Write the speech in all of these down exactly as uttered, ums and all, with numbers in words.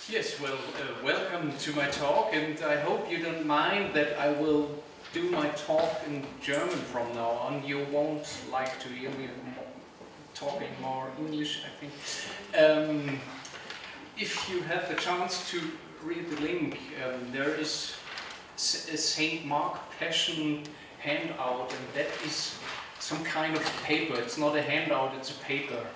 Yes, well, uh, welcome to my talk, and I hope you don't mind that I will do my talk in German from now on. You won't like to hear me talking more English, I think. Um, if you have the chance to read the link, um, there is a Saint Mark Passion handout, and that is some kind of paper. It's not a handout, it's a paper.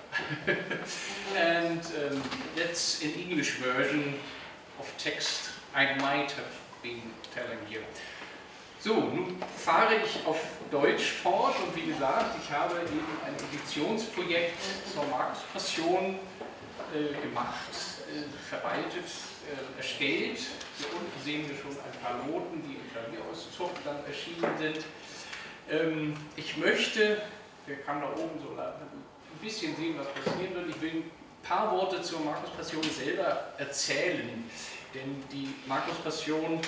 And um, that's an English version of text I might have been telling you. So, nun fahre ich auf Deutsch fort und wie gesagt, ich habe eben ein Editionsprojekt zur Markus-Passion äh, gemacht, äh, verwaltet, äh, erstellt. Hier unten sehen wir schon ein paar Noten, die im Klavierauszug dann erschienen sind. Ähm, ich möchte, wir kann da oben so ein bisschen sehen, was passieren wird. Ich will ein paar Worte zur Markus-Passion selber erzählen, denn die Markus-Passion,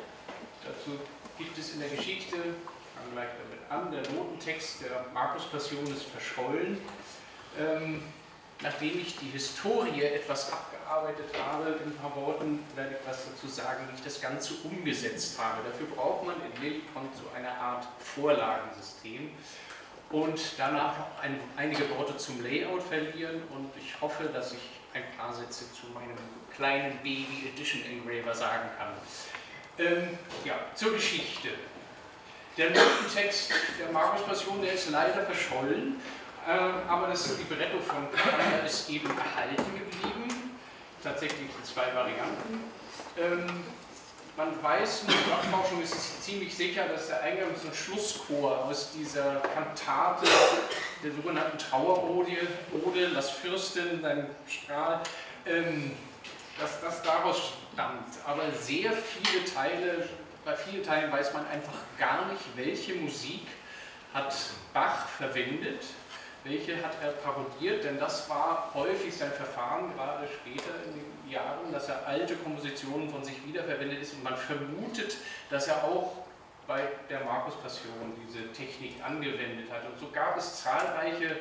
dazu gibt es in der Geschichte, ich fange gleich damit an, der Notentext der Markus-Passion ist verschollen. Ähm, nachdem ich die Historie etwas abgearbeitet habe, in ein paar Worten werde ich was dazu sagen, wie ich das Ganze umgesetzt habe. Dafür braucht man in Lilliput so eine Art Vorlagensystem und danach noch ein, einige Worte zum Layout verlieren, und ich hoffe, dass ich ein paar Sätze zu meinem kleinen Baby Edition Engraver sagen kann. Ähm, ja, zur Geschichte. Der Notentext der Markus-Passion, der ist leider verschollen, äh, aber das Libretto von Picander ist eben erhalten geblieben, tatsächlich in zwei Varianten. Ähm, man weiß, in der Nachforschung ist es ziemlich sicher, dass der Eingangs- und Schlusschor aus dieser Kantate der sogenannten Trauerodie, Ode, Lass Fürstin, dein Strahl, ähm, dass das daraus stammt. Aber sehr viele Teile, bei vielen Teilen weiß man einfach gar nicht, welche Musik hat Bach verwendet, welche hat er parodiert, denn das war häufig sein Verfahren, gerade später in den Jahren, dass er alte Kompositionen von sich wiederverwendet ist, und man vermutet, dass er auch bei der Markus-Passion diese Technik angewendet hat. Und so gab es zahlreiche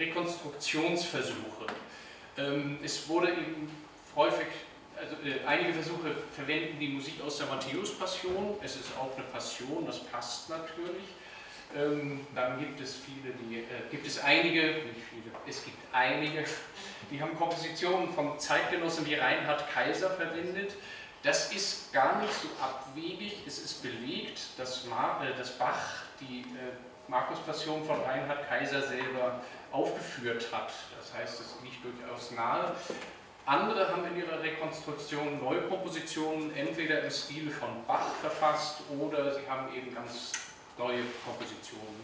Rekonstruktionsversuche. Ähm, es wurde eben häufig, also äh, einige Versuche verwenden die Musik aus der Matthäus-Passion. Es ist auch eine Passion, das passt natürlich. Ähm, dann gibt es viele, die, äh, gibt es einige, nicht viele, es gibt einige, die haben Kompositionen von Zeitgenossen wie Reinhard Kaiser verwendet. Das ist gar nicht so abwegig. Es ist belegt, dass, Mar äh, dass Bach die äh, Markus-Passion von Reinhard Kaiser selber aufgeführt hat. Das heißt, es liegt durchaus nahe. Andere haben in ihrer Rekonstruktion Neukompositionen entweder im Stil von Bach verfasst oder sie haben eben ganz neue Kompositionen,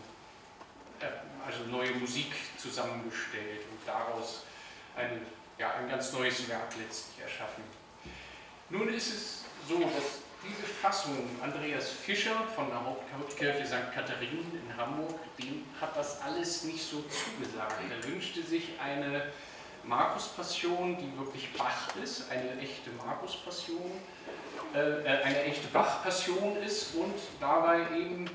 also neue Musik zusammengestellt und daraus ein, ja, ein ganz neues Werk letztlich erschaffen. Nun ist es so, dass diese Fassung Andreas Fischer von der Hauptkirche Sankt Katharinen in Hamburg, dem hat das alles nicht so zugesagt. Er wünschte sich eine Markus-Passion, die wirklich Bach ist, eine echte Markus-Passion, äh, eine echte Bach-Passion ist und dabei eben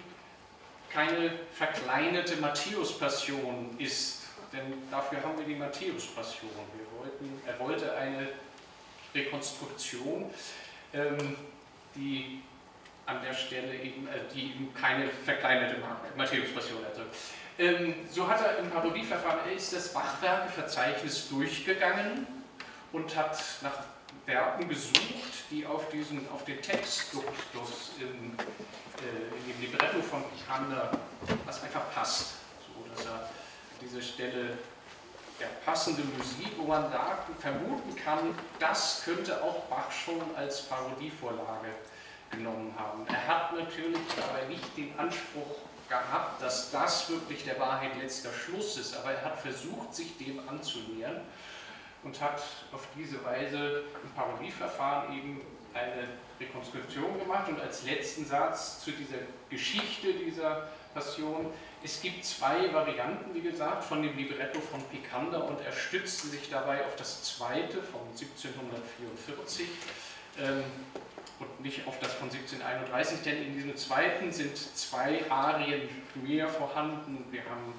keine verkleinerte Matthäus-Passion ist, denn dafür haben wir die Matthäus-Passion. Wir wollten, er wollte eine Rekonstruktion, ähm, die an der Stelle eben, äh, die eben keine verkleinerte Matthäus-Passion hatte. Ähm, so hat er im Parodieverfahren, er ist das Bachwerkeverzeichnis durchgegangen und hat nach Werken gesucht, die auf, diesen, auf den Textduktus in, äh, in dem Libretto von Picander, was einfach passt, so dass er an dieser Stelle der passende Musik, wo man sagt, vermuten kann, das könnte auch Bach schon als Parodievorlage genommen haben. Er hat natürlich dabei nicht den Anspruch gehabt, dass das wirklich der Wahrheit letzter Schluss ist, aber er hat versucht, sich dem anzunähern und hat auf diese Weise im Parodieverfahren eben eine Rekonstruktion gemacht. Und als letzten Satz zu dieser Geschichte dieser Passion: Es gibt zwei Varianten, wie gesagt, von dem Libretto von Picander, und er stützte sich dabei auf das zweite von siebzehnhundertvierundvierzig ähm, und nicht auf das von siebzehnhunderteinunddreißig, denn in diesem zweiten sind zwei Arien mehr vorhanden. Wir haben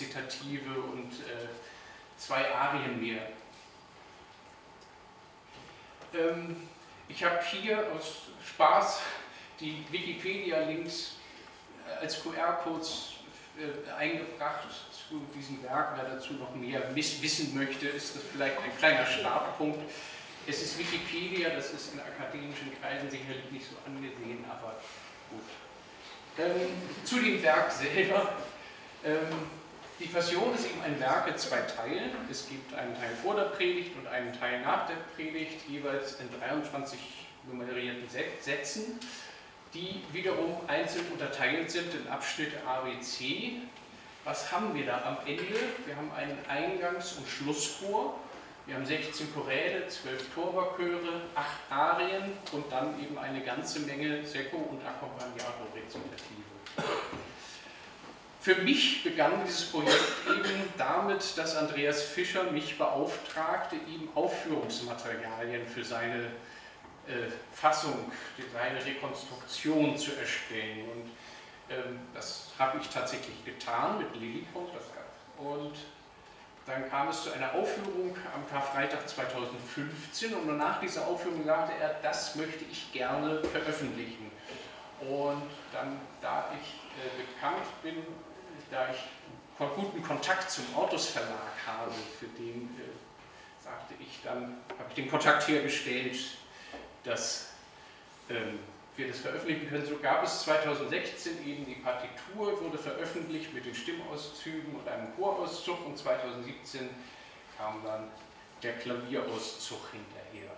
Accompagnato-Rezitative und äh, zwei Arien mehr. Ähm, ich habe hier aus Spaß die Wikipedia-Links als Q R-Codes äh, eingebracht zu diesem Werk. Wer dazu noch mehr wissen möchte, ist das vielleicht ein kleiner Startpunkt. Es ist Wikipedia, das ist in akademischen Kreisen sicherlich nicht so angesehen, aber gut. Ähm, zu dem Werk selber. Ähm, die Passion ist eben ein Werk in zwei Teilen. Es gibt einen Teil vor der Predigt und einen Teil nach der Predigt, jeweils in dreiundzwanzig nummerierten Sätzen, die wiederum einzeln unterteilt sind in Abschnitte A, B, C. Was haben wir da am Ende? Wir haben einen Eingangs- und Schlusschor. Wir haben sechzehn Choräle, zwölf Torwarchöre, acht Arien und dann eben eine ganze Menge Sekko- und Accompagnato-Rezitative. Für mich begann dieses Projekt eben damit, dass Andreas Fischer mich beauftragte, ihm Aufführungsmaterialien für seine äh, Fassung, seine Rekonstruktion zu erstellen. Und ähm, das habe ich tatsächlich getan mit Lilliput. Und dann kam es zu einer Aufführung am Karfreitag zweitausendfünfzehn und nach dieser Aufführung sagte er, das möchte ich gerne veröffentlichen. Und dann, da ich äh, bekannt bin, da ich guten Kontakt zum Autos Verlag habe, für den äh, sagte ich dann, habe ich den Kontakt hergestellt, dass ähm, wir das veröffentlichen können. So gab es zweitausendsechzehn eben die Partitur, wurde veröffentlicht mit den Stimmauszügen und einem Chorauszug und zweitausendsiebzehn kam dann der Klavierauszug hinterher.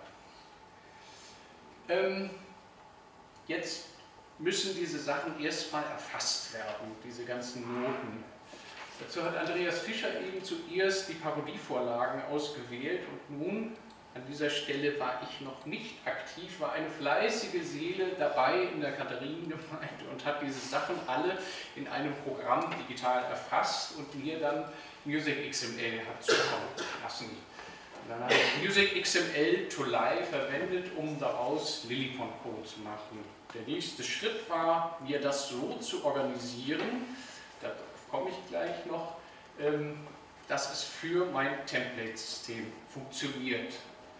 Ähm, jetzt müssen diese Sachen erstmal erfasst werden, diese ganzen Noten. Dazu hat Andreas Fischer eben zuerst die Parodievorlagen ausgewählt und nun, an dieser Stelle war ich noch nicht aktiv, war eine fleißige Seele dabei in der Katharinengemeinde und hat diese Sachen alle in einem Programm digital erfasst und mir dann Music X M L hat zukommen lassen. Und dann habe ich Music X M L to Live verwendet, um daraus Lilliput-Code zu machen. Der nächste Schritt war, mir das so zu organisieren, darauf komme ich gleich noch, dass es für mein Template-System funktioniert.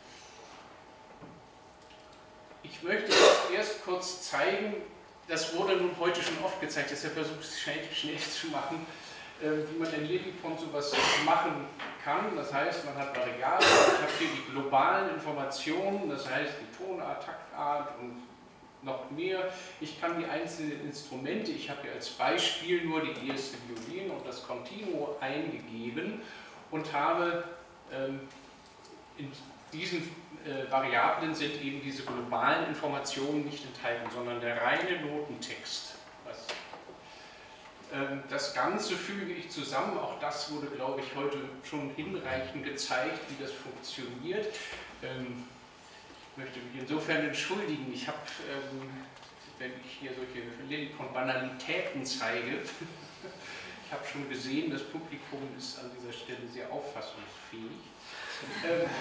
Ich möchte jetzt erst kurz zeigen, das wurde nun heute schon oft gezeigt, deshalb versuche ich es schnell, schnell zu machen, wie man in Lilliput sowas machen kann. Das heißt, man hat Variablen, ich habe hier die globalen Informationen, das heißt die Tonart, Taktart und noch mehr. Ich kann die einzelnen Instrumente, ich habe hier als Beispiel nur die erste Violine und das Continuo eingegeben und habe ähm, in diesen äh, Variablen sind eben diese globalen Informationen nicht enthalten, sondern der reine Notentext. Was, ähm, das Ganze füge ich zusammen, auch das wurde, glaube ich, heute schon hinreichend gezeigt, wie das funktioniert. Ähm, Ich möchte mich insofern entschuldigen, ich habe, ähm, wenn ich hier solche Lilliput-Banalitäten zeige, ich habe schon gesehen, das Publikum ist an dieser Stelle sehr auffassungsfähig. ähm,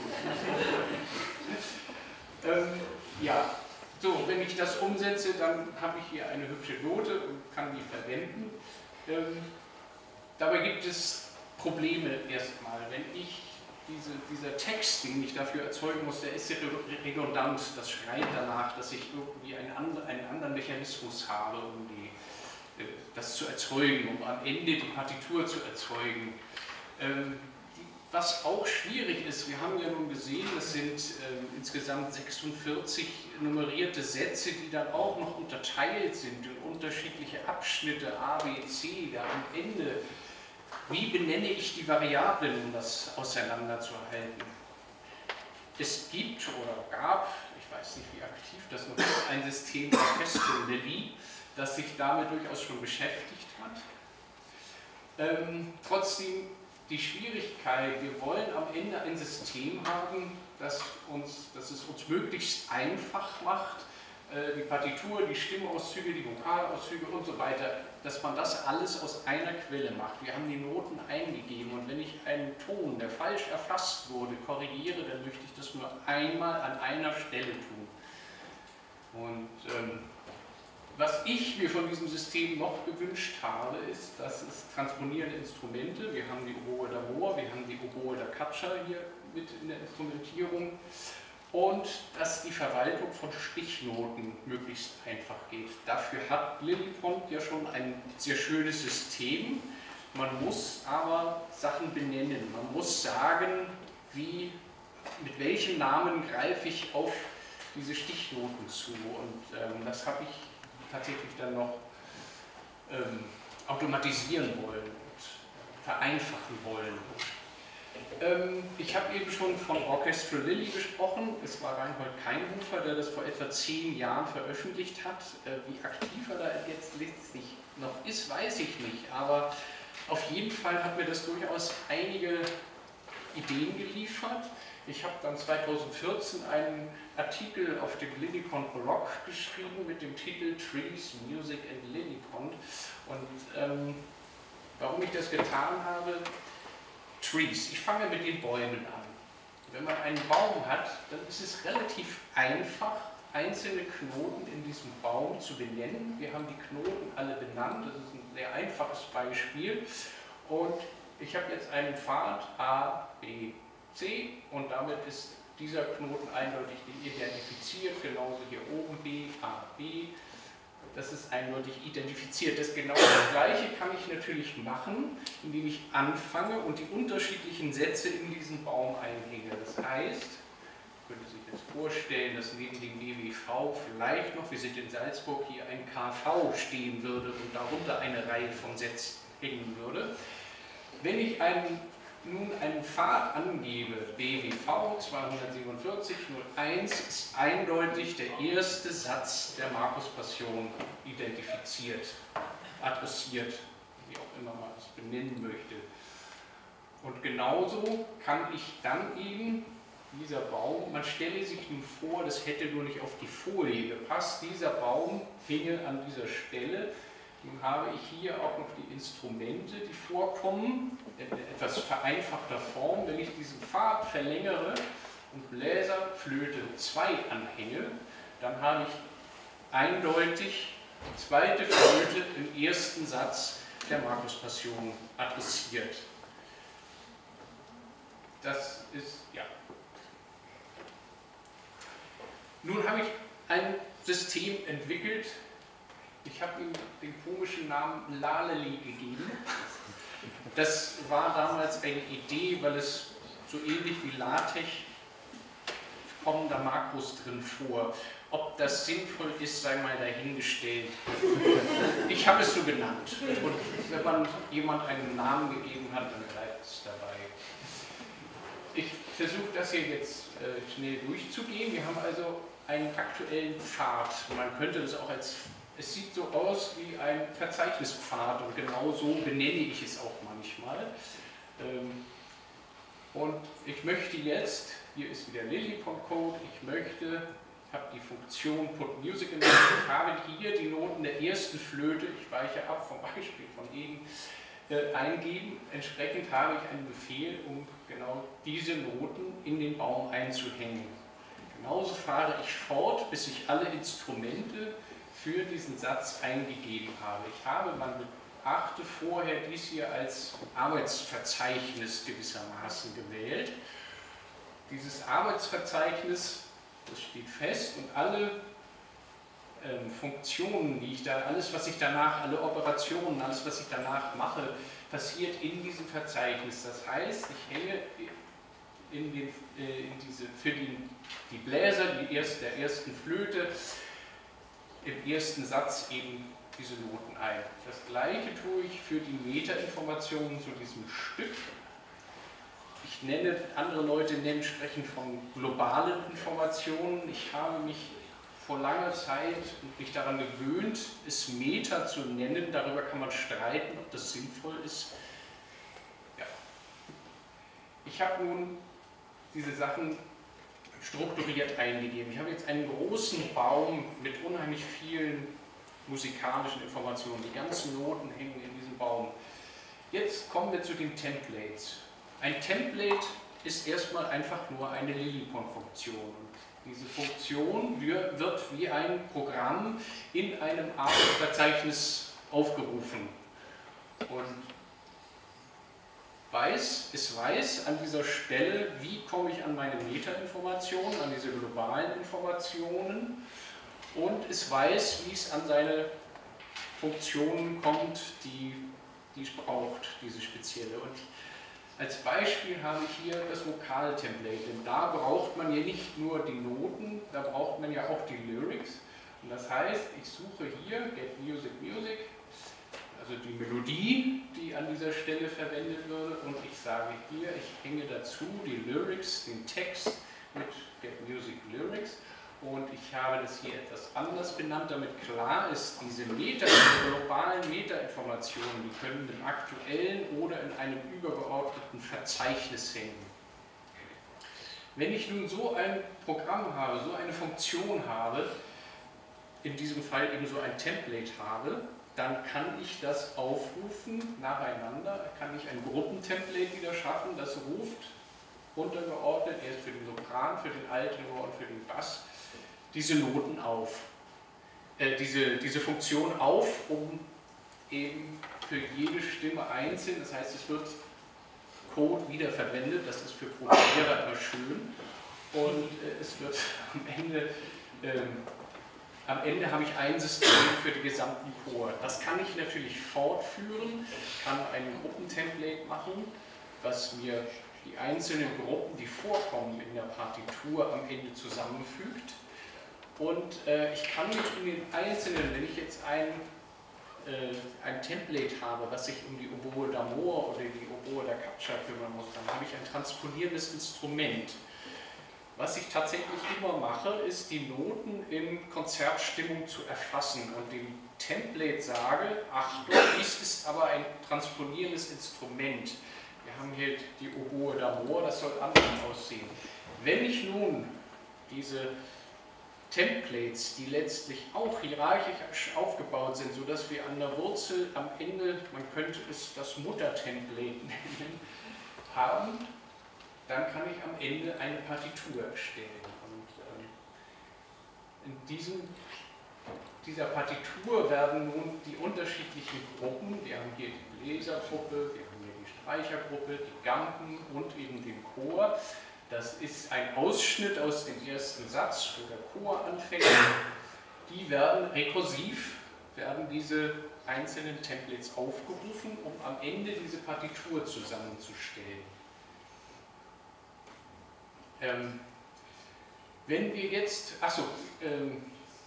ähm, ja, so, wenn ich das umsetze, dann habe ich hier eine hübsche Note und kann die verwenden. Ähm, dabei gibt es Probleme erstmal, wenn ich Diese, dieser Text, den ich dafür erzeugen muss, der ist ja redundant, das schreit danach, dass ich irgendwie einen, and, einen anderen Mechanismus habe, um die, das zu erzeugen, um am Ende die Partitur zu erzeugen. Ähm, die, was auch schwierig ist, wir haben ja nun gesehen, das sind ähm, insgesamt sechsundvierzig nummerierte Sätze, die dann auch noch unterteilt sind in unterschiedliche Abschnitte, A, B, C, da am Ende. Wie benenne ich die Variablen, um das auseinanderzuhalten? Es gibt oder gab, ich weiß nicht wie aktiv das noch ist, ein System Orchestro Lilli, das sich damit durchaus schon beschäftigt hat. Ähm, trotzdem die Schwierigkeit, wir wollen am Ende ein System haben, das, uns, das es uns möglichst einfach macht, äh, die Partitur, die Stimmauszüge, die Vokalauszüge und so weiter, dass man das alles aus einer Quelle macht. Wir haben die Noten eingegeben und wenn ich einen Ton, der falsch erfasst wurde, korrigiere, dann möchte ich das nur einmal an einer Stelle tun. Und ähm, was ich mir von diesem System noch gewünscht habe, ist, dass es transponierende Instrumente, wir haben die Oboe d'Amor, wir haben die Oboe da Caccia hier mit in der Instrumentierung und dass die Verwaltung von Stichnoten möglichst einfach geht. Dafür hat Lillipont ja schon ein sehr schönes System. Man muss aber Sachen benennen. Man muss sagen, wie, mit welchem Namen greife ich auf diese Stichnoten zu. Und ähm, das habe ich tatsächlich dann noch ähm, automatisieren wollen und vereinfachen wollen. Ähm, ich habe eben schon von Orchestral Lily gesprochen. Es war Reinhold Keinhofer, der das vor etwa zehn Jahren veröffentlicht hat. Äh, wie aktiv er da jetzt letztlich noch ist, weiß ich nicht. Aber auf jeden Fall hat mir das durchaus einige Ideen geliefert. Ich habe dann zweitausendvierzehn einen Artikel auf dem Lillipont Blog geschrieben mit dem Titel Trees, Music and Lillipont. Und ähm, warum ich das getan habe, Trees. Ich fange mit den Bäumen an. Wenn man einen Baum hat, dann ist es relativ einfach, einzelne Knoten in diesem Baum zu benennen. Wir haben die Knoten alle benannt, das ist ein sehr einfaches Beispiel. Und ich habe jetzt einen Pfad A, B, C und damit ist dieser Knoten eindeutig identifiziert, genauso hier oben B, A, B. Das ist eindeutig identifiziert. Das genau das Gleiche kann ich natürlich machen, indem ich anfange und die unterschiedlichen Sätze in diesen Baum einhänge. Das heißt, könnte sich jetzt vorstellen, dass neben dem B W V vielleicht noch, wir sind in Salzburg, hier ein K V stehen würde und darunter eine Reihe von Sätzen hängen würde. Wenn ich einen, nun einen Pfad angebe, B W V zweihundertsiebenundvierzig null eins, ist eindeutig der erste Satz der Markus-Passion identifiziert, adressiert, wie auch immer man es benennen möchte. Und genauso kann ich dann eben dieser Baum, man stelle sich nun vor, das hätte nur nicht auf die Folie gepasst, dieser Baum hinge an dieser Stelle. Nun habe ich hier auch noch die Instrumente, die vorkommen, in etwas vereinfachter Form. Wenn ich diesen Pfad verlängere und Bläser, Flöte zwei anhänge, dann habe ich eindeutig die zweite Flöte im ersten Satz der Markus-Passion adressiert. Das ist, ja. Nun habe ich ein System entwickelt. Ich habe ihm den komischen Namen Laleli gegeben. Das war damals eine Idee, weil es so ähnlich wie LaTeX kommen da Makros drin vor. Ob das sinnvoll ist, sei mal dahingestellt. Ich habe es so genannt. Und wenn man jemand einen Namen gegeben hat, dann bleibt es dabei. Ich versuche das hier jetzt äh, schnell durchzugehen. Wir haben also einen aktuellen Pfad. Man könnte das auch als Es sieht so aus wie ein Verzeichnispfad und genau so benenne ich es auch manchmal. Und ich möchte jetzt, hier ist wieder Lillipont-Code, ich möchte, ich habe die Funktion Put Music in, ich habe hier die Noten der ersten Flöte, ich weiche ab vom Beispiel von eben, äh, eingeben. Entsprechend habe ich einen Befehl, um genau diese Noten in den Baum einzuhängen. Genauso fahre ich fort, bis ich alle Instrumente für diesen Satz eingegeben habe. Ich habe, man beachte vorher dies hier als Arbeitsverzeichnis gewissermaßen gewählt. Dieses Arbeitsverzeichnis, das steht fest und alle ähm, Funktionen, die ich da, alles was ich danach, alle Operationen, alles was ich danach mache, passiert in diesem Verzeichnis. Das heißt, ich hänge in, den, äh, in diese, für die, die Bläser, die erst, der ersten Flöte, im ersten Satz eben diese Noten ein. Das gleiche tue ich für die Metainformationen zu diesem Stück. Ich nenne, andere Leute nennen, sprechen von globalen Informationen. Ich habe mich vor langer Zeit mich daran gewöhnt, es Meta zu nennen. Darüber kann man streiten, ob das sinnvoll ist. Ja. Ich habe nun diese Sachen strukturiert eingegeben. Ich habe jetzt einen großen Baum mit unheimlich vielen musikalischen Informationen. Die ganzen Noten hängen in diesem Baum. Jetzt kommen wir zu den Templates. Ein Template ist erstmal einfach nur eine Lillipont-Funktion. Diese Funktion wird wie ein Programm in einem Arbeitsverzeichnis aufgerufen. Und weiß, es weiß an dieser Stelle, wie komme ich an meine Metainformationen, an diese globalen Informationen und es weiß, wie es an seine Funktionen kommt, die, die es braucht, diese spezielle. Und als Beispiel habe ich hier das Vokal-Template, denn da braucht man ja nicht nur die Noten, da braucht man ja auch die Lyrics. Und das heißt, ich suche hier Get Music Music, also die Melodie, die an dieser Stelle verwendet würde, und ich sage hier, ich hänge dazu die Lyrics, den Text mit Get Music Lyrics. Und ich habe das hier etwas anders benannt, damit klar ist, diese Meta, diese globalen Metainformationen, die können im aktuellen oder in einem übergeordneten Verzeichnis hängen. Wenn ich nun so ein Programm habe, so eine Funktion habe, in diesem Fall eben so ein Template habe, dann kann ich das aufrufen nacheinander, kann ich ein Gruppentemplate wieder schaffen, das ruft untergeordnet, erst für den Sopran, für den Alttenor und für den Bass, diese Noten auf, äh, diese, diese Funktion auf, um eben für jede Stimme einzeln, das heißt, es wird Code wiederverwendet, das ist für Programmierer immer schön, und äh, es wird am Ende, äh, am Ende habe ich ein System für den gesamten Chor. Das kann ich natürlich fortführen, kann ein Gruppentemplate machen, was mir die einzelnen Gruppen, die vorkommen in der Partitur, am Ende zusammenfügt. Und äh, ich kann mich in den einzelnen, wenn ich jetzt ein, äh, ein Template habe, was sich um die Oboe d'Amore oder die Oboe da Caccia kümmern muss, dann habe ich ein transponierendes Instrument. Was ich tatsächlich immer mache, ist die Noten in Konzertstimmung zu erfassen und dem Template sage, Achtung, dies ist aber ein transponierendes Instrument. Wir haben hier die Oboe d'Amore, das soll anders aussehen. Wenn ich nun diese Templates, die letztlich auch hierarchisch aufgebaut sind, sodass wir an der Wurzel am Ende, man könnte es das Muttertemplate nennen, haben, dann kann ich am Ende eine Partitur erstellen. Und ähm, in diesem, dieser Partitur werden nun die unterschiedlichen Gruppen, wir haben hier die Bläsergruppe, wir haben hier die Streichergruppe, die Gampen und eben den Chor. Das ist ein Ausschnitt aus dem ersten Satz, wo der Chor anfängt. Die werden rekursiv, werden diese einzelnen Templates aufgerufen, um am Ende diese Partitur zusammenzustellen. Ähm, wenn wir jetzt, achso, ähm,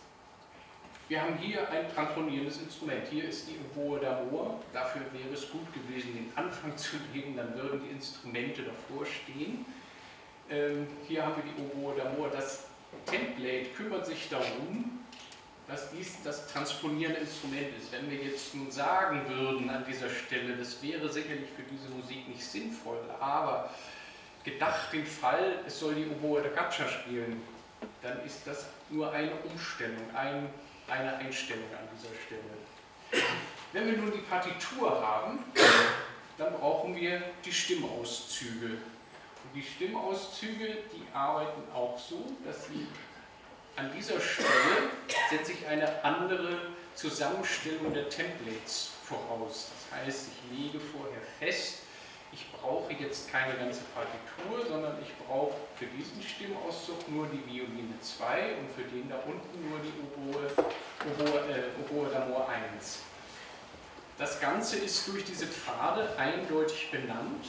wir haben hier ein transponierendes Instrument. Hier ist die Oboe d'Amore. Dafür wäre es gut gewesen, den Anfang zu legen, dann würden die Instrumente davor stehen. Ähm, hier haben wir die Oboe d'Amore. Das Template kümmert sich darum, dass dies das transponierende Instrument ist. Wenn wir jetzt nun sagen würden an dieser Stelle, das wäre sicherlich für diese Musik nicht sinnvoll, aber gedacht den Fall, es soll die Oboe da Caccia spielen, dann ist das nur eine Umstellung, ein, eine Einstellung an dieser Stelle. Wenn wir nun die Partitur haben, dann brauchen wir die Stimmauszüge. Und die Stimmauszüge, die arbeiten auch so, dass sie an dieser Stelle setze ich eine andere Zusammenstellung der Templates voraus. Das heißt, ich lege vorher fest, ich brauche jetzt keine ganze Partitur, sondern ich brauche für diesen Stimmauszug nur die Violine zwei und für den da unten nur die Oboe, Oboe, äh, Oboe d'Amore eins. Das Ganze ist durch diese Pfade eindeutig benannt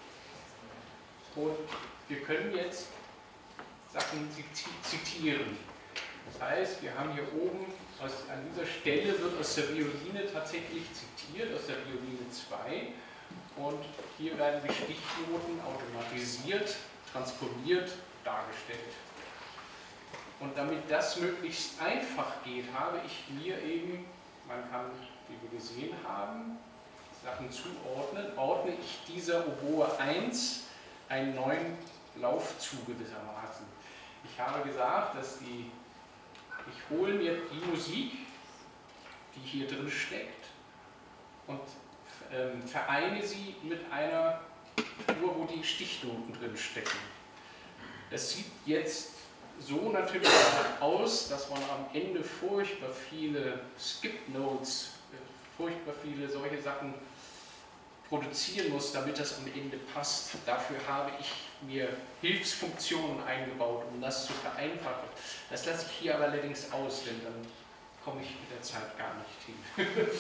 und wir können jetzt Sachen zitieren. Das heißt, wir haben hier oben, aus, an dieser Stelle wird aus der Violine tatsächlich zitiert, aus der Violine zwei. Und hier werden die Stichnoten automatisiert, transponiert, dargestellt. Und damit das möglichst einfach geht, habe ich mir eben, man kann, wie wir gesehen haben, Sachen zuordnen, ordne ich dieser Oboe eins einen neuen Lauf zu gewissermaßen. Ich habe gesagt, dass die, ich hole mir die Musik, die hier drin steckt, und ähm, vereine sie mit einer Spur, wo die Stichnoten drin stecken. Das sieht jetzt so natürlich aus, dass man am Ende furchtbar viele Skip-Notes, furchtbar viele solche Sachen produzieren muss, damit das am Ende passt. Dafür habe ich mir Hilfsfunktionen eingebaut, um das zu vereinfachen. Das lasse ich hier aber allerdings aus, denn dann komme ich mit der Zeit gar nicht hin.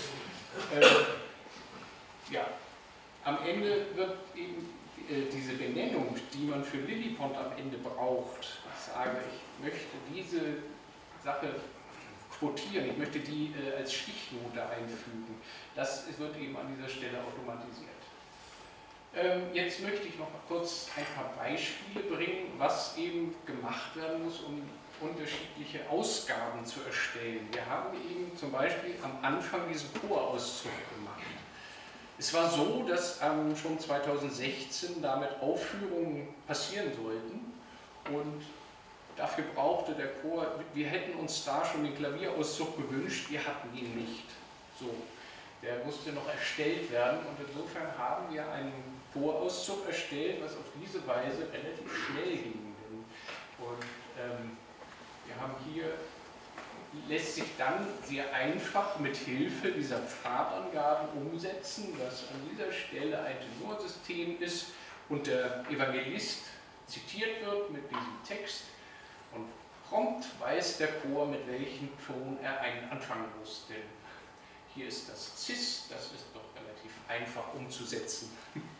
äh, ja, am Ende wird eben äh, diese Benennung, die man für Lillipont am Ende braucht, ich sage, ich möchte diese Sache quotieren, ich möchte die äh, als Stichnote einfügen. Das wird eben an dieser Stelle automatisiert. Ähm, jetzt möchte ich noch kurz ein paar Beispiele bringen, was eben gemacht werden muss, um unterschiedliche Ausgaben zu erstellen. Wir haben eben zum Beispiel am Anfang diesen Chorauszug gemacht. Es war so, dass ähm, schon zweitausendsechzehn damit Aufführungen passieren sollten und dafür brauchte der Chor, wir hätten uns da schon den Klavierauszug gewünscht, wir hatten ihn nicht. So, der musste noch erstellt werden und insofern haben wir einen Chorauszug erstellt, was auf diese Weise relativ schnell ging. Und ähm, wir haben hier, lässt sich dann sehr einfach mit Hilfe dieser Pfadangaben umsetzen, dass an dieser Stelle ein Tenorsystem ist und der Evangelist zitiert wird mit diesem Text. Und prompt weiß der Chor, mit welchem Ton er einen anfangen muss. Denn hier ist das Cis, das ist doch relativ einfach umzusetzen.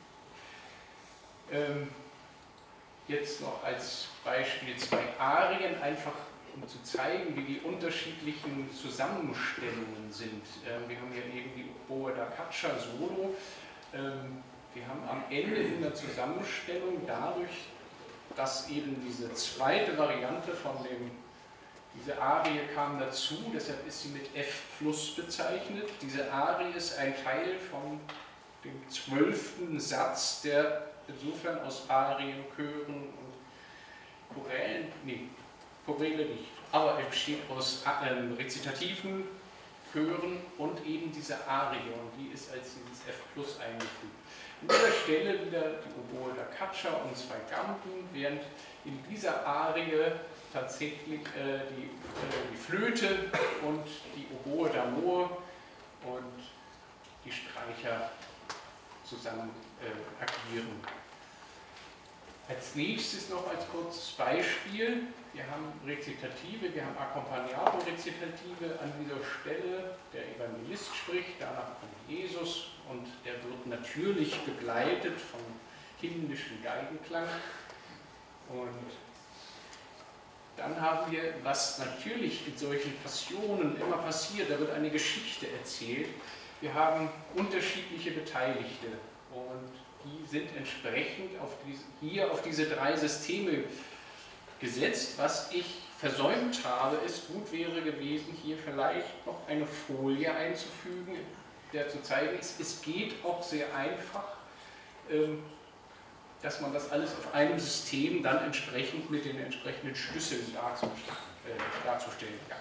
ähm, jetzt noch als Beispiel zwei Arien, einfach um zu zeigen, wie die unterschiedlichen Zusammenstellungen sind. Ähm, wir haben hier eben die Oboe da Caccia Solo. Ähm, wir haben am Ende in der Zusammenstellung dadurch, dass eben diese zweite Variante von dem, diese Arie kam dazu, deshalb ist sie mit F plus bezeichnet. Diese Arie ist ein Teil von dem zwölften Satz, der insofern aus Arien, Chören und Chorälen, nee, Choräle nicht, aber er besteht aus äh, Rezitativen, Chören und eben diese Arie und die ist als dieses F plus eingefügt. An dieser Stelle wieder die Oboe da Caccia und zwei Gamben, während in dieser Arie tatsächlich äh, die, äh, die Flöte und die Oboe d'Amore und die Streicher zusammen äh, agieren. Als nächstes noch als kurzes Beispiel, wir haben Rezitative, wir haben Accompagnato-Rezitative an dieser Stelle, der Evangelist spricht, danach kommt Jesus und der wird natürlich begleitet vom himmlischen Geigenklang. Und dann haben wir, was natürlich in solchen Passionen immer passiert, da wird eine Geschichte erzählt. Wir haben unterschiedliche Beteiligte und die sind entsprechend auf diese, hier auf diese drei Systeme gesetzt. Was ich versäumt habe, ist, gut wäre gewesen, hier vielleicht noch eine Folie einzufügen, der zu zeigen ist, es geht auch sehr einfach, ähm, dass man das alles auf einem System dann entsprechend mit den entsprechenden Schlüsseln darzustellen, äh, darzustellen kann.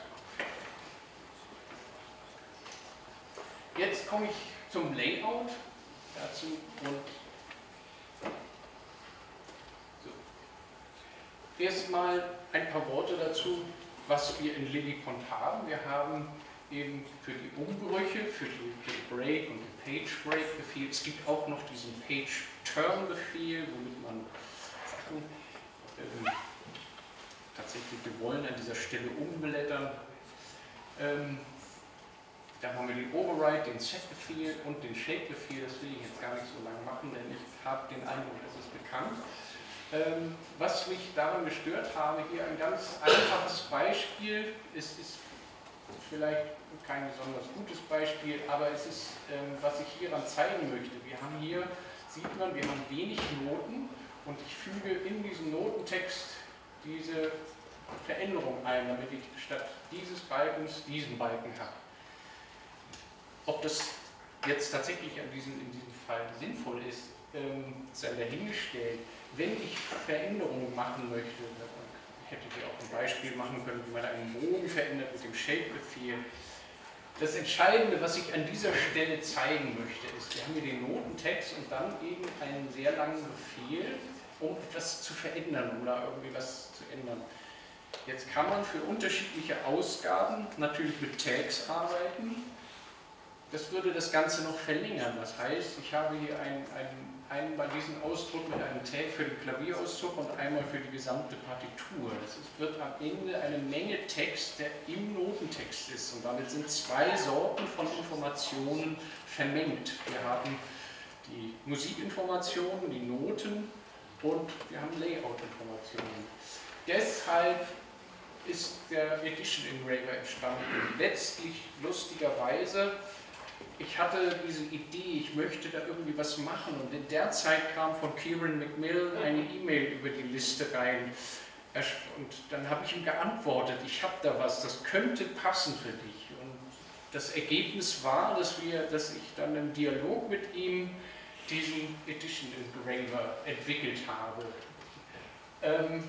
Jetzt komme ich zum Layout dazu und so. Erstmal ein paar Worte dazu, was wir in Lillipont haben. Wir haben eben für die Umbrüche, für den Break und den Page Break Befehl, es gibt auch noch diesen Page Turn Befehl, womit man Sachen ähm, tatsächlich, wir wollen an dieser Stelle umblättern. Ähm, Dann haben wir den Override, den Set-Befehl und den Shape-Befehl. Das will ich jetzt gar nicht so lange machen, denn ich habe den Eindruck, das ist bekannt. Ähm, was mich daran gestört habe, hier ein ganz einfaches Beispiel. Es ist vielleicht kein besonders gutes Beispiel, aber es ist, ähm, was ich hieran zeigen möchte. Wir haben hier, sieht man, wir haben wenig Noten und ich füge in diesen Notentext diese Veränderung ein, damit ich statt dieses Balkens diesen Balken habe. Ob das jetzt tatsächlich an diesem, in diesem Fall sinnvoll ist, ähm, sei dahingestellt. Wenn ich Veränderungen machen möchte, hätte ich auch ein Beispiel machen können, wie man einen Bogen verändert mit dem Shape-Befehl. Das Entscheidende, was ich an dieser Stelle zeigen möchte, ist, wir haben hier den Notentext und dann eben einen sehr langen Befehl, um etwas zu verändern oder irgendwie was zu ändern. Jetzt kann man für unterschiedliche Ausgaben natürlich mit Tags arbeiten. das würde das Ganze noch verlängern. Das heißt, ich habe hier einen, einen, einen bei diesem Ausdruck mit einem Tab für den Klavierauszug und einmal für die gesamte Partitur. Das ist, wird am Ende eine Menge Text, der im Notentext ist. Und damit sind zwei Sorten von Informationen vermengt. Wir haben die Musikinformationen, die Noten und wir haben Layout-Informationen. Deshalb ist der Edition Engraver entstanden. Letztlich lustigerweise, ich hatte diese Idee, ich möchte da irgendwie was machen und in der Zeit kam von Kieran McMillan eine E-Mail über die Liste rein und dann habe ich ihm geantwortet, ich habe da was, das könnte passen für dich. Und das Ergebnis war, dass, wir, dass ich dann im Dialog mit ihm diesen Edition Engraver entwickelt habe. Ähm,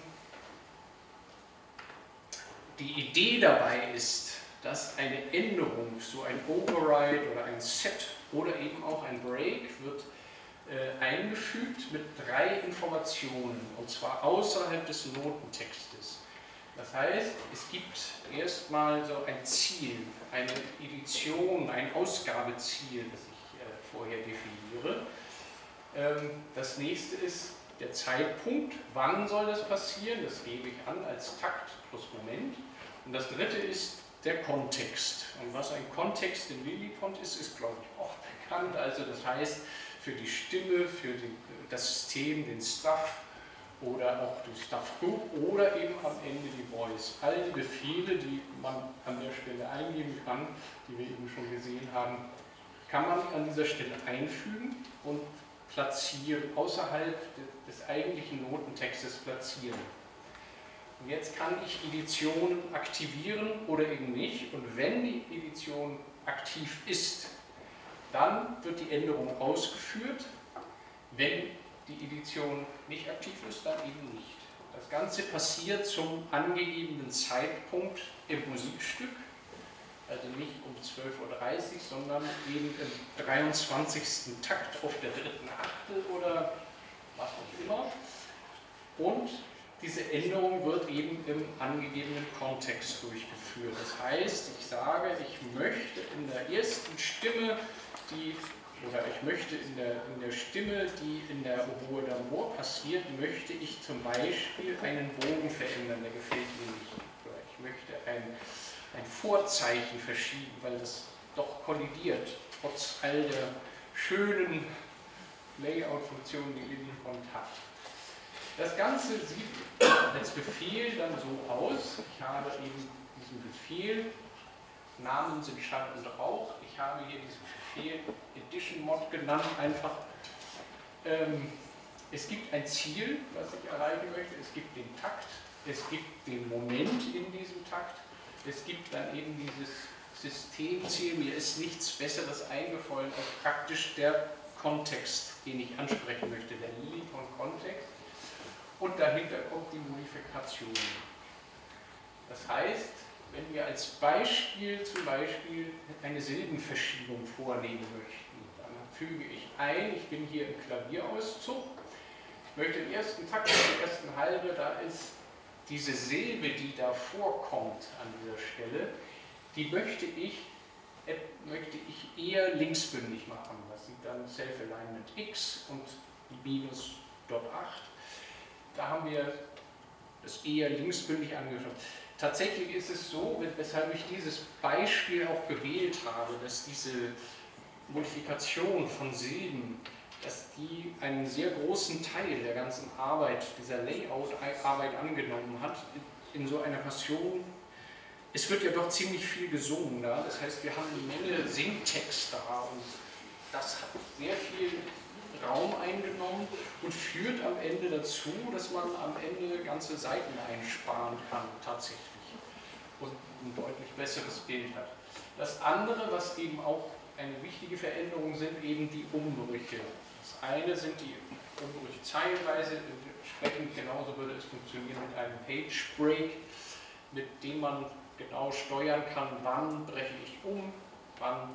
die Idee dabei ist, dass eine Änderung, so ein Override oder ein Set oder eben auch ein Break wird äh, eingefügt mit drei Informationen, und zwar außerhalb des Notentextes. Das heißt, es gibt erstmal so ein Ziel, eine Edition, ein Ausgabeziel, das ich äh, vorher definiere. Ähm, das nächste ist der Zeitpunkt, wann soll das passieren, das gebe ich an als Takt plus Moment. Und das dritte ist der Kontext. Und was ein Kontext in Lilliput ist, ist, glaube ich, auch bekannt. Also das heißt, für die Stimme, für die, das System, den Stuff oder auch die Stuff Group oder eben am Ende die Voice. All die Befehle, die man an der Stelle eingeben kann, die wir eben schon gesehen haben, kann man an dieser Stelle einfügen und platzieren, außerhalb des eigentlichen Notentextes platzieren. Und jetzt kann ich Editionen aktivieren oder eben nicht. Und wenn die Edition aktiv ist, dann wird die Änderung ausgeführt. Wenn die Edition nicht aktiv ist, dann eben nicht. Das Ganze passiert zum angegebenen Zeitpunkt im Musikstück. Also nicht um zwölf Uhr dreißig, sondern eben im dreiundzwanzigsten Takt auf der dritten Achtel oder was auch immer. Und diese Änderung wird eben im angegebenen Kontext durchgeführt. Das heißt, ich sage, ich möchte in der ersten Stimme, die, oder ich möchte in der, in der Stimme, die in der Oboe d'Amour passiert, möchte ich zum Beispiel einen Bogen verändern, der gefällt mir nicht. Oder ich möchte ein, ein Vorzeichen verschieben, weil das doch kollidiert, trotz all der schönen Layout-Funktionen, die Lilliput hat. Das Ganze sieht als Befehl dann so aus. Ich habe eben diesen Befehl, Namen sind Schall und Rauch. Ich habe hier diesen Befehl Edition Mod genannt, einfach. Ähm, es gibt ein Ziel, was ich erreichen möchte. Es gibt den Takt, es gibt den Moment in diesem Takt. Es gibt dann eben dieses Systemziel. Mir ist nichts Besseres eingefallen als praktisch der Kontext, den ich ansprechen möchte, der Lilliput-Kontext. Und dahinter kommt die Modifikation. Das heißt, wenn wir als Beispiel zum Beispiel eine Silbenverschiebung vornehmen möchten, dann füge ich ein, ich bin hier im Klavierauszug, ich möchte im ersten Takt, in der ersten Halbe, da ist diese Silbe, die da vorkommt an dieser Stelle, die möchte ich, äh, möchte ich eher linksbündig machen. Das sieht dann Self-Alignment X und die Minus Dot acht. Da haben wir das eher linksbündig angeschaut. Tatsächlich ist es so, weshalb ich dieses Beispiel auch gewählt habe, dass diese Modifikation von Silben, dass die einen sehr großen Teil der ganzen Arbeit, dieser Layout-Arbeit angenommen hat, in so einer Passion. Es wird ja doch ziemlich viel gesungen da, das heißt, wir haben eine Menge Singtext da und das hat sehr viel Raum eingenommen und führt am Ende dazu, dass man am Ende ganze Seiten einsparen kann, tatsächlich, und ein deutlich besseres Bild hat. Das andere, was eben auch eine wichtige Veränderung sind, eben die Umbrüche. Das eine sind die Umbrüche zeilenweise, entsprechend genauso würde es funktionieren mit einem Page Break, mit dem man genau steuern kann, wann breche ich um, wann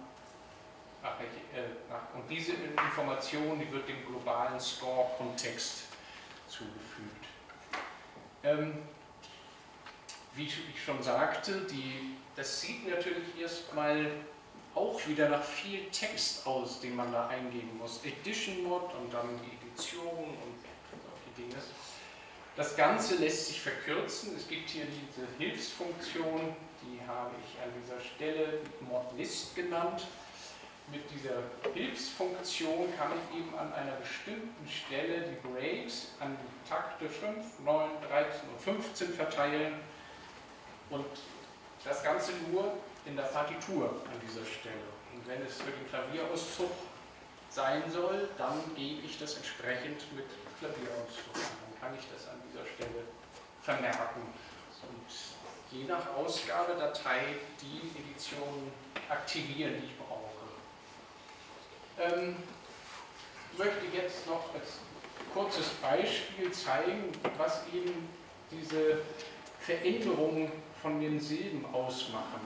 und diese Information, die wird dem globalen Score-Kontext zugefügt. Ähm, wie ich schon sagte, die, das sieht natürlich erstmal auch wieder nach viel Text aus, den man da eingeben muss. Edition Mod und dann die Edition und solche Dinge. Das Ganze lässt sich verkürzen. Es gibt hier diese Hilfsfunktion, die habe ich an dieser Stelle Modlist genannt. Mit dieser Hilfsfunktion kann ich eben an einer bestimmten Stelle die Breaks an die Takte fünf, neun, dreizehn und fünfzehn verteilen und das Ganze nur in der Partitur an dieser Stelle. Und wenn es für den Klavierauszug sein soll, dann gebe ich das entsprechend mit Klavierauszug an. Dann kann ich das an dieser Stelle vermerken. Und je nach Ausgabedatei die Editionen aktivieren, die ich brauche. Ähm, ich möchte jetzt noch als kurzes Beispiel zeigen, was eben diese Veränderungen von den Silben ausmachen.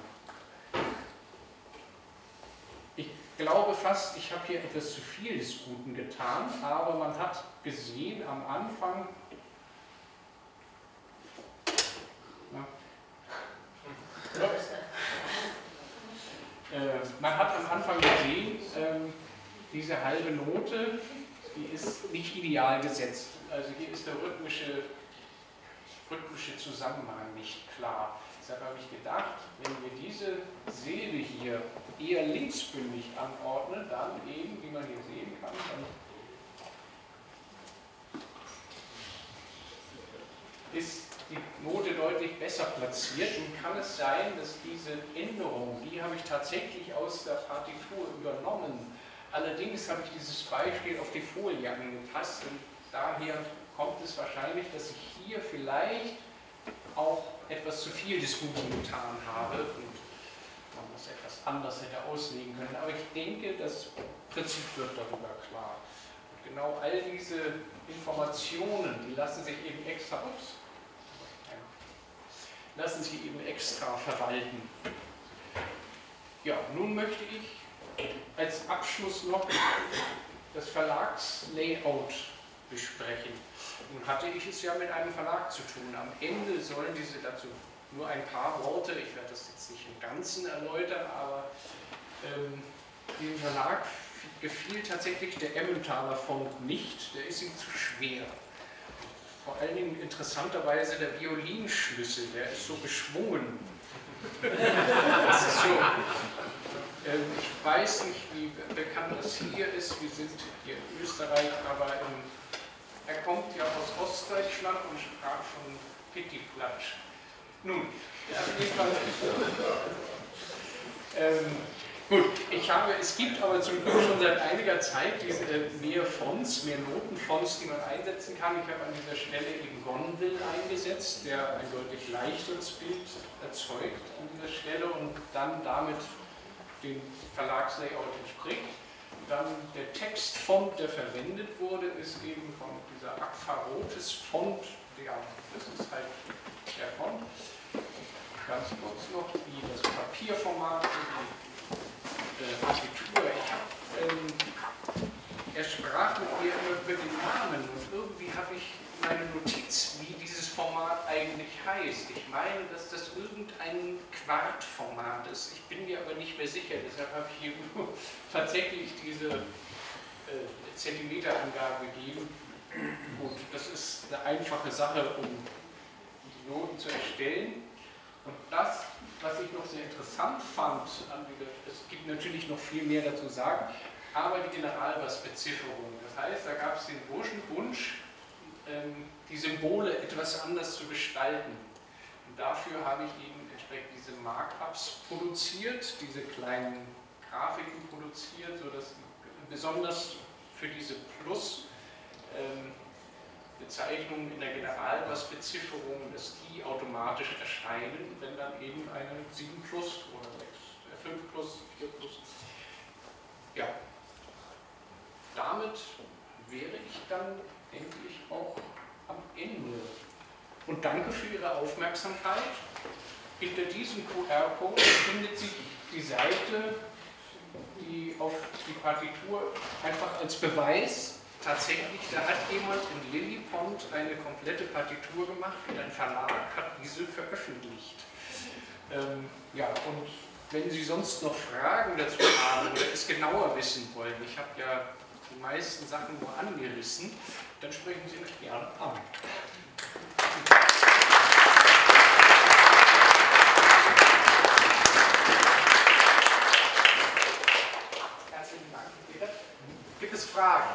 Ich glaube fast, ich habe hier etwas zu viel des Guten getan, aber man hat gesehen am Anfang, na, äh, man hat am Anfang gesehen, ähm, diese halbe Note, die ist nicht ideal gesetzt. Also hier ist der rhythmische, rhythmische Zusammenhang nicht klar. Deshalb habe ich gedacht, wenn wir diese Silbe hier eher linksbündig anordnen, dann eben, wie man hier sehen kann, dann ist die Note deutlich besser platziert und kann es sein, dass diese Änderung, die habe ich tatsächlich aus der Partitur übernommen. Allerdings habe ich dieses Beispiel auf die Folie angepasst und daher kommt es wahrscheinlich, dass ich hier vielleicht auch etwas zu viel des Guten getan habe und man das etwas anders hätte auslegen können. Aber ich denke, das Prinzip wird darüber klar. Und genau all diese Informationen, die lassen sich eben extra, ups, lassen sich eben extra verwalten. Ja, nun möchte ich als Abschluss noch das Verlagslayout besprechen. Nun hatte ich es ja mit einem Verlag zu tun. Am Ende sollen diese dazu nur ein paar Worte, ich werde das jetzt nicht im Ganzen erläutern, aber ähm, dem Verlag gefiel tatsächlich der Emmentaler Font nicht, der ist ihm zu schwer. Vor allen Dingen interessanterweise der Violinschlüssel, der ist so geschwungen. Das ist so. Ähm, ich weiß nicht, wie bekannt das hier ist. Wir sind hier in Österreich, aber in, er kommt ja aus Ostdeutschland und sprach von Pittiplatsch. Nun, auf jeden Fall. Ähm, gut, ich habe, es gibt aber zum Glück schon seit einiger Zeit diese, äh, mehr Fonts, mehr Notenfonts, die man einsetzen kann. Ich habe an dieser Stelle eben Gonville eingesetzt, der ein deutlich leichteres Bild erzeugt an dieser Stelle und dann damit dem Verlagslayout entspricht. Dann der Textfont, der verwendet wurde, ist eben von dieser Agfa-Rotes Font. Ja, das ist halt der Font. Ganz kurz noch, wie das Papierformat, die äh, Partitur. Ich hab, ähm, er sprach mit mir immer über den Namen und irgendwie habe ich meine Notiz, wie dieses Format eigentlich heißt. Ich meine, dass das irgendein Quartformat ist. Ich bin mir aber nicht mehr sicher, deshalb habe ich hier nur tatsächlich diese äh, Zentimeterangabe gegeben. Gut, das ist eine einfache Sache, um die Noten zu erstellen. Und das, was ich noch sehr interessant fand, an dieser, es gibt natürlich noch viel mehr dazu zu sagen, aber die Generalbass-Bezifferung. Das heißt, da gab es den Wunsch, die Symbole etwas anders zu gestalten. Und dafür habe ich eben entsprechend diese Markups produziert, diese kleinen Grafiken produziert, sodass besonders für diese Plus-Bezeichnungen in der Generalbass-Bezifferung, dass die automatisch erscheinen, wenn dann eben eine sieben plus oder fünf plus, vier plus. Ja, damit wäre ich dann endlich auch am Ende. Und danke für Ihre Aufmerksamkeit. Hinter diesem Q R-Code findet sich die Seite, die auf die Partitur einfach als Beweis, tatsächlich, da hat jemand in Lillipont eine komplette Partitur gemacht und ein Verlag hat diese veröffentlicht. Ähm, ja, und wenn Sie sonst noch Fragen dazu haben oder es genauer wissen wollen, ich habe ja die meisten Sachen nur angerissen, dann sprechen Sie mich gerne an. Herzlichen Dank, Peter. Gibt es Fragen?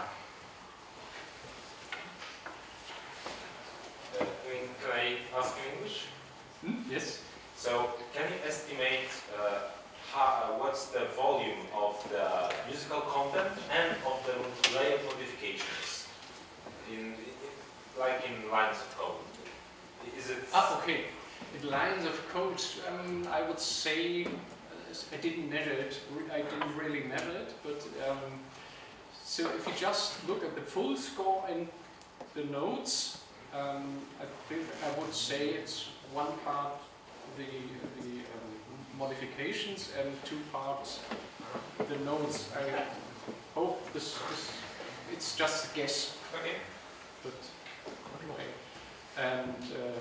Uh, can I ask in English? Hmm? Yes. So, can you estimate uh, how, uh, what's the volume of the musical content and of the layout modifications, in, in like in lines of code? Is it? Ah, okay. In lines of code, um, I would say uh, I didn't measure it. I didn't really measure it, but um, so if you just look at the full score and the notes, um, I think I would say it's one part the the um, modifications and two parts the notes. I hope this, this it's just a guess. Okay. But okay. And uh,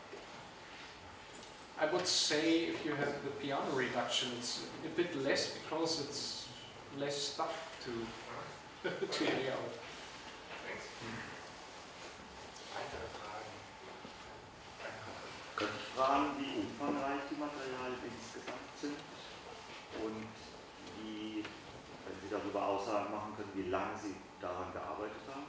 I would say if you have the piano reduction, it's a bit less because it's less stuff to to lay out. Thanks. Weitere Fragen? Könnte ich fragen, wie umfangreich die Materialien insgesamt sind und wie, wenn Sie darüber Aussagen machen können, wie lange Sie daran gearbeitet haben?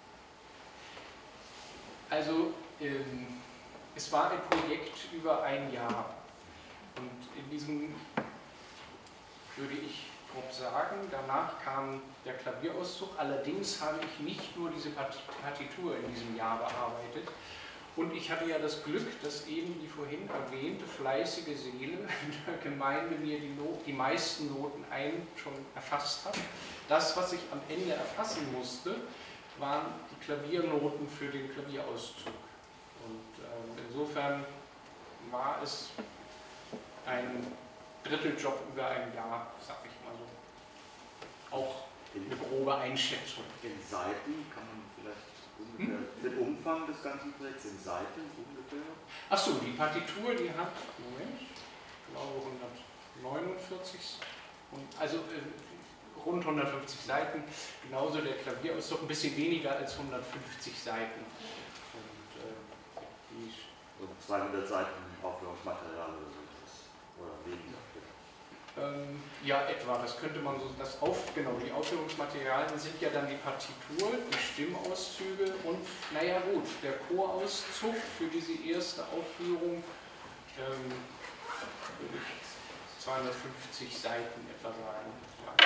Also ähm, es war ein Projekt über ein Jahr und in diesem, würde ich grob sagen, danach kam der Klavierauszug. Allerdings habe ich nicht nur diese Partitur in diesem Jahr bearbeitet. Und ich hatte ja das Glück, dass eben die vorhin erwähnte fleißige Seele in der Gemeinde mir die, Not, die meisten Noten ein schon erfasst hat. Das, was ich am Ende erfassen musste, waren die Klaviernoten für den Klavierauszug. Und äh, insofern war es ein Dritteljob über ein Jahr, sag ich mal so. Auch eine grobe Einschätzung. In Seiten kann man vielleicht ungefähr, hm? den Umfang des ganzen Projekts in Seiten ungefähr? Achso, die Partitur, die hat, Moment, ich glaube hundertneunundvierzig, also äh, rund hundertfünfzig Seiten, genauso der Klavierauszug, ein bisschen weniger als hundertfünfzig Seiten. Und, äh, die und zweihundert Seiten Aufführungsmaterial oder so, oder weniger? Ähm, ja, etwa, das könnte man so, das auf, genau, die Aufführungsmaterialien sind ja dann die Partitur, die Stimmauszüge und, naja gut, der Chorauszug für diese erste Aufführung, ähm, würde ich zweihundertfünfzig Seiten etwa sagen. Ja.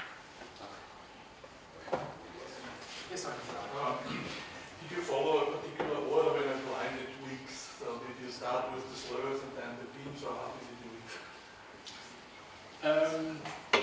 Ist eine Frage. Uh, did you follow a particular order when applying the tweaks? So did you start with the slurs and then the themes, or how did you do it? Um,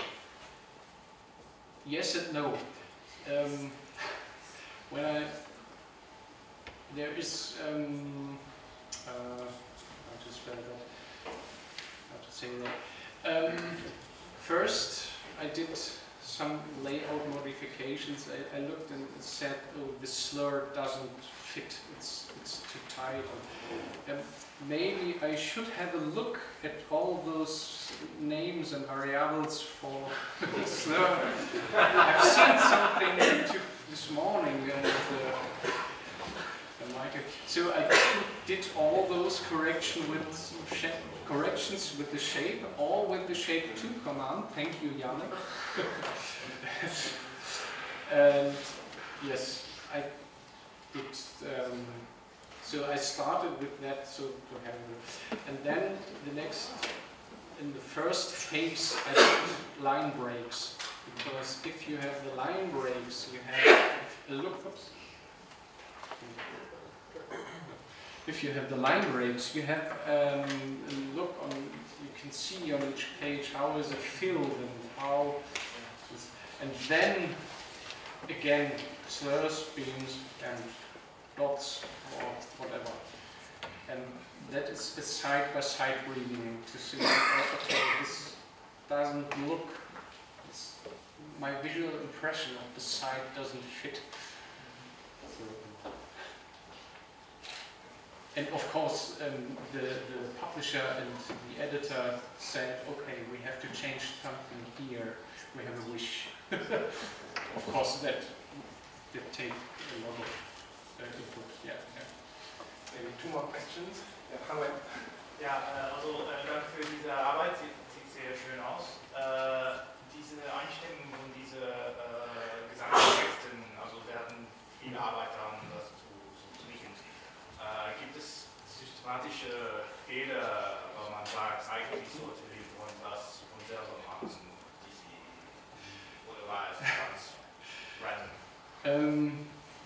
yes and no. Um, when I there is um, uh, how to spell that? How to say that? Um, first, I did some layout modifications. I, I looked and said, "Oh, the slur doesn't fit. It's it's too tight." Um, maybe I should have a look at all those names and variables for the slur. I've seen something this morning, and uh, so I did all those correction with corrections with the shape, all with the shape two command. Thank you, Janne. And yes, I did. Um, so I started with that, so to have, and then the next, in the first phase, I did line breaks, because if you have the line breaks, you have a look. Oops. If you have the line breaks, you have um, a look on. You can see on each page how is it filled and how. And then again, slurs, beams, and dots or whatever. And that is a side-by-side reading to see, okay, this doesn't look, it's, my visual impression of the side doesn't fit. So, and of course, um, the, the publisher and the editor said, okay, we have to change something here. We have a wish. Of course, that did take a lot of uh, input. Yeah, yeah. Maybe two more questions. Ja, Harald. Ja, äh, also äh, danke für diese Arbeit, sieht, sieht sehr schön aus. Äh, diese Einstimmung und diese äh, Gesamttexten, also werden viele Arbeit haben, das zu, zu kriegen. Äh, gibt es systematische Fehler, wo man sagt, eigentlich sollte Lilliput das von selber machen, die sie, oder war es ganz random? Ähm,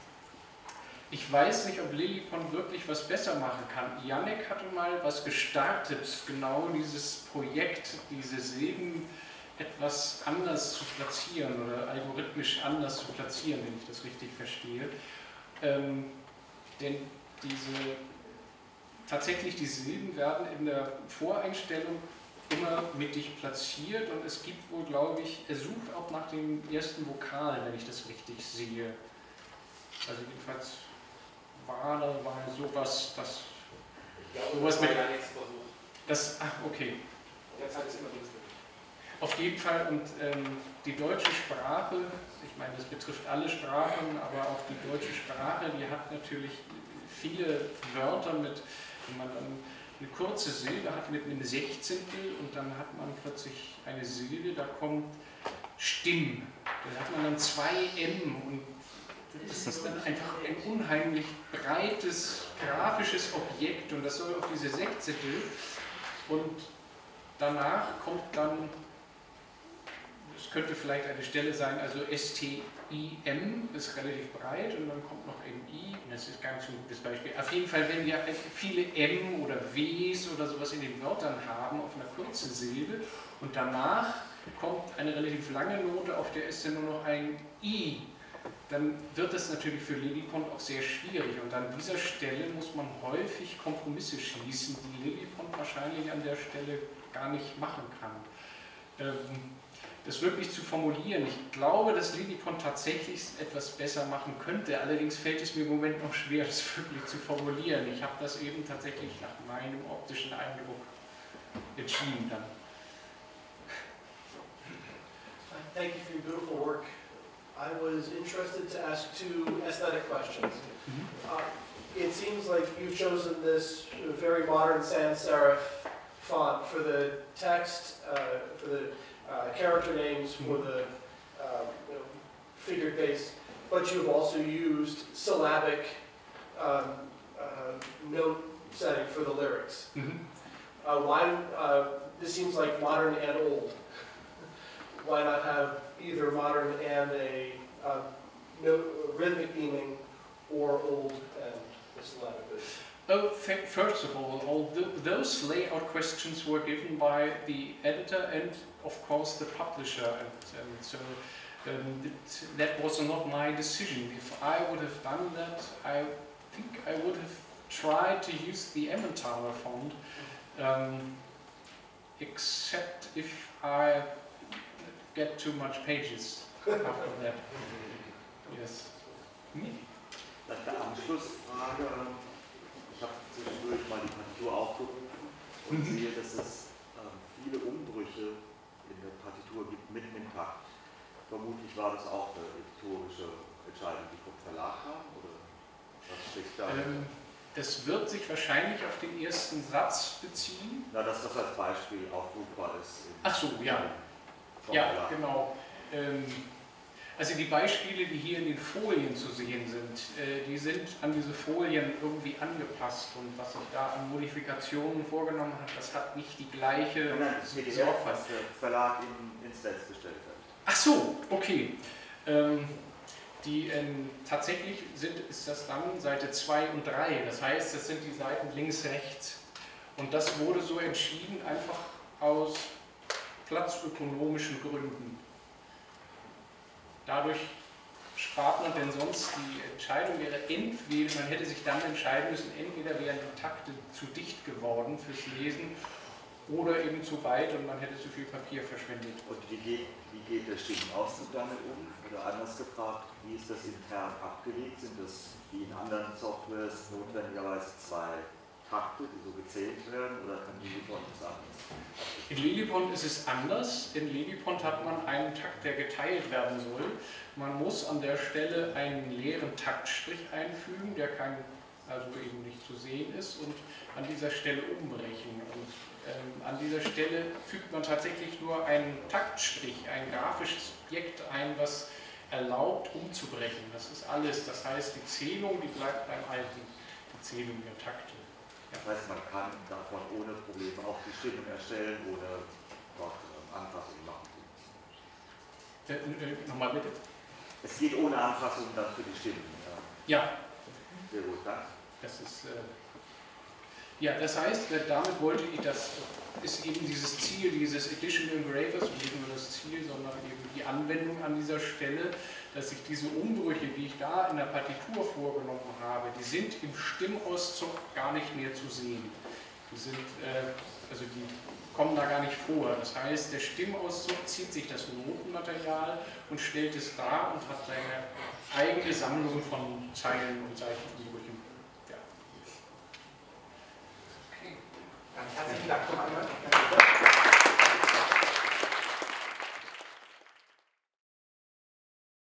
Ich weiß nicht, ob Lilliput wirklich was besser machen kann. Yannick hatte mal was gestartet, genau dieses Projekt, diese Silben etwas anders zu platzieren oder algorithmisch anders zu platzieren, wenn ich das richtig verstehe. Ähm, denn diese, tatsächlich die Silben werden in der Voreinstellung immer mittig platziert und es gibt wohl, glaube ich, er sucht auch nach dem ersten Vokal, wenn ich das richtig sehe. Also jedenfalls war da mal sowas, das Ich glaube, sowas das war mit, ja nichts versucht. das, ach okay. Derzeit ist immer Dings drin. Auf jeden Fall und ähm, die deutsche Sprache, ich meine, das betrifft alle Sprachen, aber auch die deutsche Sprache, die hat natürlich viele Wörter mit, wenn man dann eine kurze Silbe hat mit einem Sechzehntel und dann hat man plötzlich eine Silbe, da kommt Stimm, da hat man dann zwei M und das ist dann einfach ein unheimlich breites grafisches Objekt und das soll auf diese Sechzehntel und danach kommt dann, es könnte vielleicht eine Stelle sein, also S T I M ist relativ breit und dann kommt noch M I, das ist gar nicht so ein gutes Beispiel. Auf jeden Fall, wenn wir viele M oder Ws oder sowas in den Wörtern haben, auf einer kurzen Silbe und danach kommt eine relativ lange Note, auf der ist dann nur noch ein I, dann wird es natürlich für Lilliput auch sehr schwierig und an dieser Stelle muss man häufig Kompromisse schließen, die Lilliput wahrscheinlich an der Stelle gar nicht machen kann. Ähm, das wirklich zu formulieren, ich glaube, dass Lilliput tatsächlich etwas besser machen könnte, allerdings fällt es mir im Moment noch schwer, das wirklich zu formulieren. Ich habe das eben tatsächlich nach meinem optischen Eindruck entschieden dann. Thank you for your beautiful work. I was interested to ask two aesthetic questions. Uh, it seems like you've chosen this very modern sans serif font for the text, uh, for the uh, character names, for the uh, you know, figured base, but you've also used syllabic um, uh, note setting for the lyrics. Mhm. Uh, why? Uh, this seems like modern and old. Why not have either modern and a uh, no, rhythmic theming, or old and the syllabic base? Oh, first of all, all the, those layout questions were given by the editor and, of course, the publisher, and, and so um, it, that was not my decision. If I would have done that, I think I would have tried to use the Emmentaler font, um, except if I get too much pages after that. Yes. Hm? Dann eine Anschlussfrage. Ich habe zwischendurch mal die Partitur aufgerufen und Mhm. sehe, dass es ähm, viele Umbrüche in der Partitur gibt mitten im Takt. Vermutlich war das auch eine editorische Entscheidung, die vom Verlag kam, oder was steckt da? Ähm, das wird sich wahrscheinlich auf den ersten Satz beziehen. Na, dass das als Beispiel aufrufbar ist. im- Ach so, ja. vom Ja, Verlag. genau. Ähm, also die Beispiele, die hier in den Folien zu sehen sind, äh, die sind an diese Folien irgendwie angepasst und was sich da an Modifikationen vorgenommen hat, das hat nicht die gleiche Nein, nein, das P D F, Sorgfalt. was der Verlag in, ins Netz gestellt hat. Ach so, okay. Ähm, die ähm, tatsächlich sind, ist das dann Seite zwei und drei, das heißt, das sind die Seiten links, rechts. Und das wurde so entschieden, einfach aus platzökonomischen Gründen. Dadurch spart man denn sonst, die Entscheidung wäre entweder, man hätte sich dann entscheiden müssen, entweder wären die Takte zu dicht geworden fürs Lesen oder eben zu weit und man hätte zu viel Papier verschwendet. Und wie geht, wie geht der Stimmenauszug damit um? Oder anders gefragt, wie ist das intern abgelegt? Sind das wie in anderen Softwares notwendigerweise zwei Takte, die so gezählt werden, oder kann Lillipont das anders? In Lillipont ist es anders. In Lillipont hat man einen Takt, der geteilt werden soll. Man muss an der Stelle einen leeren Taktstrich einfügen, der kein, also eben nicht zu sehen ist, und an dieser Stelle umbrechen. Und ähm, an dieser Stelle fügt man tatsächlich nur einen Taktstrich, ein grafisches Objekt ein, was erlaubt umzubrechen. Das ist alles. Das heißt, die Zählung, die bleibt beim Alten, die Zählung der Takte. Das heißt, man kann davon ohne Probleme auch die Stimmen erstellen, ohne dort ähm, Anpassungen machen. Äh, äh, nochmal bitte. Es geht ohne Anpassungen dann für die Stimmen. Ja. Ja. Sehr gut, danke. Das ist, äh, ja, das heißt, äh, damit wollte ich, das ist eben dieses Ziel dieses Edition Engravers, und nicht nur das Ziel, sondern eben die Anwendung an dieser Stelle, dass ich diese Umbrüche, die ich da in der Partitur vorgenommen habe, die sind im Stimmauszug gar nicht mehr zu sehen. Die sind, äh, also die kommen da gar nicht vor. Das heißt, der Stimmauszug zieht sich das Notenmaterial und stellt es dar und hat seine eigene Sammlung von Zeilen und Seitenumbrüchen